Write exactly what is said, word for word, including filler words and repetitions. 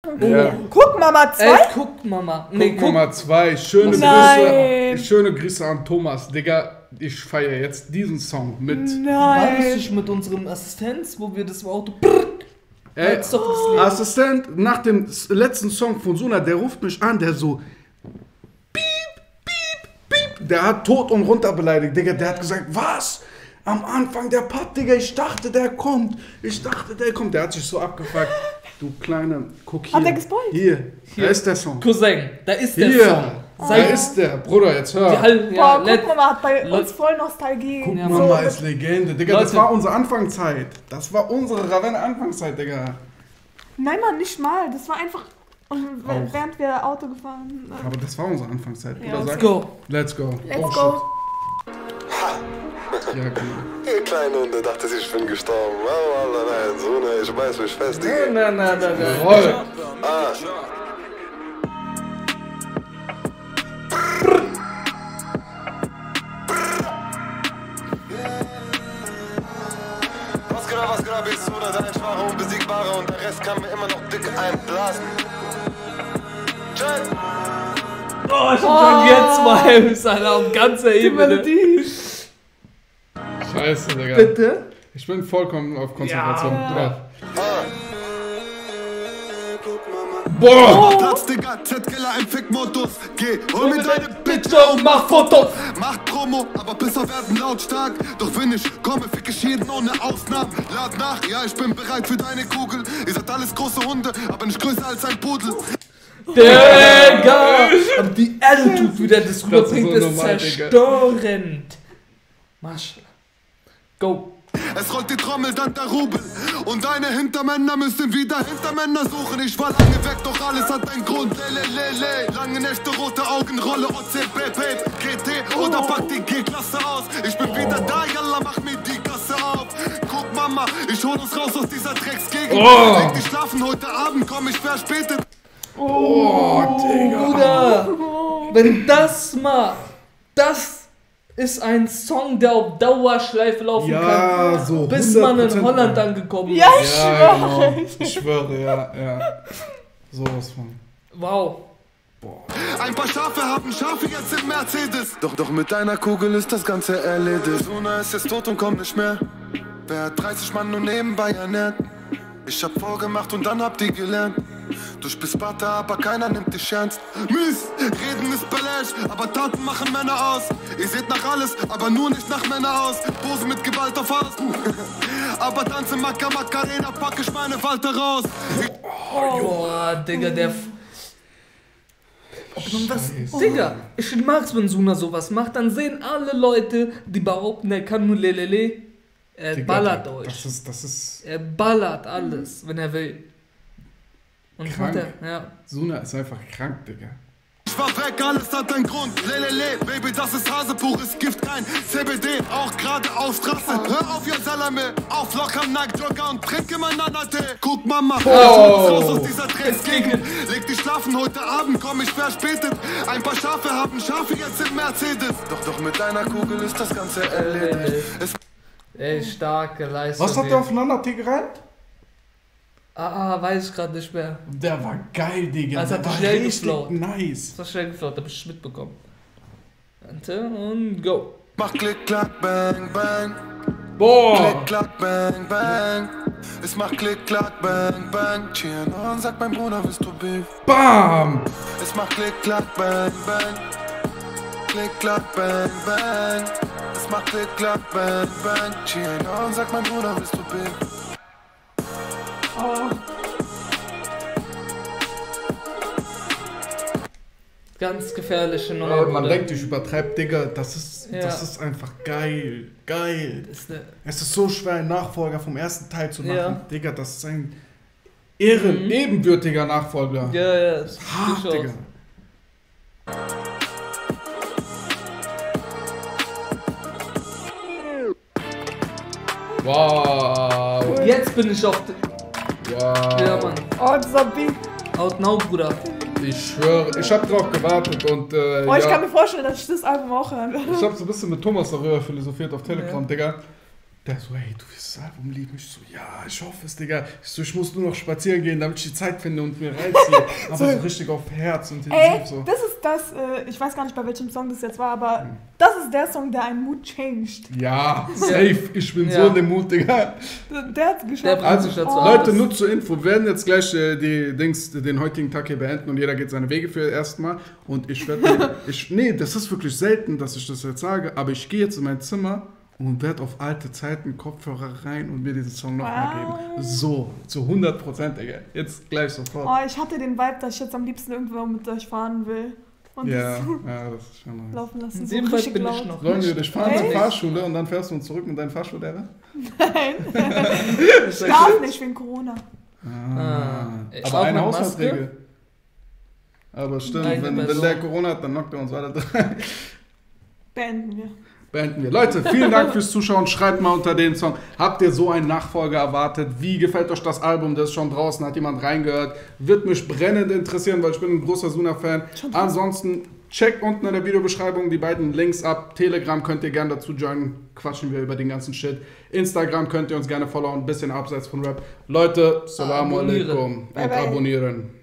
Ja. Guck Mama zwei? Ey, guck Mama. Nee, Guck Mama zwei. Schöne Nein. Grüße, schöne Grüße an Thomas. Digga, ich feiere jetzt diesen Song mit. War das Nein. nicht mit unserem Assistenz, wo wir das Auto... Ey, Jetzt doch das Leben. Assistent, nach dem s- letzten Song von Suna, der ruft mich an, der so piep, piep, piep. Der hat tot und runter beleidigt, Digga. Der hat gesagt, was? Am Anfang der Part, Digga, ich dachte, der kommt. Ich dachte, der kommt. Der hat sich so abgefuckt. Du kleine, guck hier. Hat der gespoilt? Hier, da ist der Song. Cousin, da ist der Hier, Song. da Seit ist der. Bruder, jetzt hör. die halben Boah, Jahr... guck Mama hat bei Leute- uns voll Nostalgie. Guck, Ja, Mama so, ist Legende. Digga, das Leute. war unsere Anfangszeit. Das war unsere Ravenna-Anfangszeit, Digga. Nein, Mann, nicht mal. Das war einfach, und Auch. während wir Auto gefahren sind. Aber das war unsere Anfangszeit. Ja, Bruder, Let's sag- go. Let's go. Let's Oh, go. shit. Ja, genau. Ihr kleine Hunde dachte sich, ich bin gestorben. Oh, Alter, nein, so ne, ich weiß mich fest. Nein, nein, nein, nein, nein. Jawohl. Ah. Was genau, was genau bist du, da dein schwacher, unbesiegbarer und der Rest kann mir immer noch dick einblasen. Check. Oh, ich hab schon jetzt Vibes, Alter, auf ganzer Die Ebene. Melodie. Scheiße, Digga. Bitte? Ich bin vollkommen auf Konzentration. Ja. Bruder. Ah. Boah! Platz, Digga, Z-Killer im Fick-Modus. Geh, hol mir deine Bitch und mach Fotos. Macht Promo, aber Pisser werden lautstark. Doch wenn ich komme, fick ich jeden ohne Ausnahmen. Lad nach, ja, ich bin bereit für deine Kugel. Ihr seid alles große Hunde, aber nicht größer als ein Pudel. Digga! Aber die Attitude, wie der das rüberbringt, so ist normal, Digga. zerstörend. Maschallah. Go. Es rollt die Trommel, dann der Rubel. Und deine Hintermänner müssen wieder Hintermänner suchen. Ich war lange weg, doch alles hat einen Grund. Le, le, le. Lange Nächte, rote Augenrolle, O C B P, G T oder pack die G-Klasse aus. Ich bin wieder da, yalla, mach mir die Gasse auf. Guck, Mama, ich hol uns raus aus dieser Drecksgegend. Oh. Leg dich schlafen, heute Abend komm ich verspätet. Oh, Digga. Bruder, wenn das mal, das ist ein Song, der auf Dauerschleife laufen Ja, kann, so bis man in hundert Prozent. Holland angekommen Ja, ist. ich Ja, schwöre. genau. Ich schwöre, ja, ja. Sowas von. Wow. Ein paar Schafe haben Schafe jetzt im Mercedes. Doch, doch mit deiner Kugel ist das Ganze erledigt. Suna ist jetzt tot und kommt nicht mehr. Wer hat dreißig Mann nur nebenbei ernährt? Ich hab vorgemacht und dann hab die gelernt. Du spielst Sparta, aber keiner nimmt dich ernst. Mies, reden ist Balash, aber Taten machen Männer aus. Ihr seht nach alles, aber nur nicht nach Männer aus. Pose mit Gewalt auf Haus. Aber tanze Maka Macarena, pack ich meine Walter raus. Boah, Digga, der... F Ob nun was, Scheiße. Digga, ich mag's, wenn Suna sowas macht, dann sehen alle Leute, die behaupten, er kann nur Lelele, er Digga, ballert Das euch. ist, das ist. Er ballert alles, wenn er will. Und das macht Krank. er, ja. Suna ist einfach krank, Digga. Ich war weg, alles hat einen Grund. Lelele, Baby, das ist Hase, pures Gift, kein C B D, auch gerade auf Straße. Hör auf, ihr Salame, auf locker, Nike, Jogger und trinke mein Anate. Guck, Mama, ich muss raus aus dieser Drecksgegend. Leg dich schlafen, heute Abend komm ich verspätet. Ein paar Schafe haben Schafe jetzt im Mercedes. Doch, doch mit deiner Kugel ist das Ganze erledigt. Es Ey, starke Leistung. Was hat ey. der aufeinander T gereimt? Ah, ah, weiß ich gerade nicht mehr. Der war geil, Digga. Also der hat war schnell richtig geflowt. nice. Das war schnell geflaut, hab ich mitbekommen. Warte und go. mach Klick, Klack, Bang, Bang. Boah! Klick, Klack, Bang, Bang. Es macht Klick, Klack, Bang, Bang. Cheeren und sag mein Bruder, willst du Beef? Bam! Es macht Klick, Klack, Bang, Bang. Klick, Klack, Bang, Bang. Es macht Klick, Klack, Bang, Bang. Cheeren und sag mein Bruder, willst du Beef? Ganz gefährliche Nummer. Äh, man Bruder. denkt, ich übertreibe, Digga. Das ist, Ja. das ist einfach geil. Geil. Das ist eine, Es ist so schwer, einen Nachfolger vom ersten Teil zu machen. Ja. Digga, das ist ein ehren, Mhm. ebenbürtiger Nachfolger. ja, ja, das Hart, sieht Digga. aus. Wow. Jetzt bin ich auf. de- Wow. Ja, Mann. Oh, dieser Beat. Out now, Bruder. Ich schwöre, ich hab drauf gewartet und äh, Oh, ich ja, kann mir vorstellen, dass ich das Album auch hören werde. ich hab so ein bisschen mit Thomas darüber philosophiert auf Telegram, Ja. Digga. Der so, hey, du willst das Album lieben? Ich so, ja, ich hoffe es, Digga. Ich so, ich muss nur noch spazieren gehen, damit ich die Zeit finde und mir reinziehe. Aber so, so richtig auf Herz und Ey, so. das ist das, äh, ich weiß gar nicht, bei welchem Song das jetzt war, aber hm. das ist der Song, der einen Mood changed. Ja, safe. Ich bin ja. so in dem Mut, Digga. Der hat's geschafft. Der also, oh. Leute, nur zur Info. Wir werden jetzt gleich äh, die Dings, den heutigen Tag hier beenden und jeder geht seine Wege für erstmal. Und ich werde, ich, nee, das ist wirklich selten, dass ich das jetzt sage, aber ich gehe jetzt in mein Zimmer und werde auf alte Zeiten Kopfhörer rein und mir diesen Song nochmal wow. geben. So, zu hundert Prozent, Digga. Jetzt gleich sofort. Oh, ich hatte den Vibe, dass ich jetzt am liebsten irgendwo mit euch fahren will. Und ja, das ja, das ist schon nice. Laufen lassen. In So dem Fall bin ich noch Sollen wir dich fahren Echt? zur Fahrschule und dann fährst du uns zurück mit deinem Fahrschullehrer? Nein. Ich darf nicht wegen Corona. Ah. Ah. Aber Auch eine mit Haushaltsregel. Aber stimmt, Eine wenn, wenn Person. der Corona hat, dann knockt er uns alle drei. Beenden wir. Beenden wir. Leute, vielen Dank fürs Zuschauen. Schreibt mal unter den Song. Habt ihr so einen Nachfolger erwartet? Wie gefällt euch das Album? Das ist schon draußen. Hat jemand reingehört? Wird mich brennend interessieren, weil ich bin ein großer Suna-Fan. Ansonsten checkt unten in der Videobeschreibung die beiden Links ab. Telegram könnt ihr gerne dazu joinen. Quatschen wir über den ganzen Shit. Instagram könnt ihr uns gerne followen. Ein bisschen abseits von Rap. Leute, Salamu Abonnieren. alaikum und Bye, bye. abonnieren.